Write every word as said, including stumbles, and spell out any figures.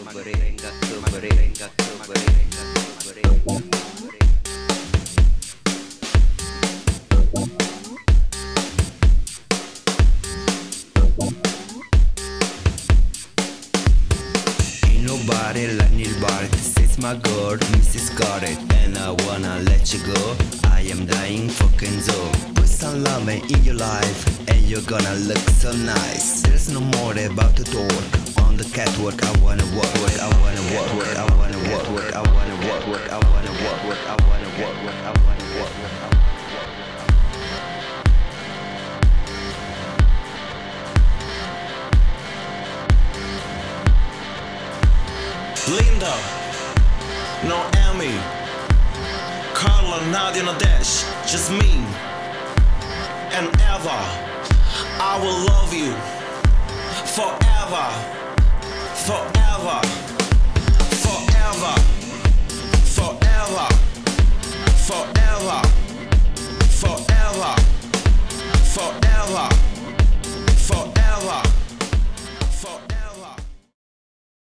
Nobody like nobody. This is my girl, Missus Got It, and I wanna let you go. I am dying fucking so. Put some love in your life, and you're gonna look so nice. There's no more about to talk. On the catwalk, I wanna walk, work, I wanna walk, work, I wanna walk, work, I wanna walk, work, I wanna walk, work, I wanna walk, work, I wanna walk, work, I wanna walk. Linda, Noemi, Carla, Nadia, Nadesh, just me and Eva. I will love you forever, forever.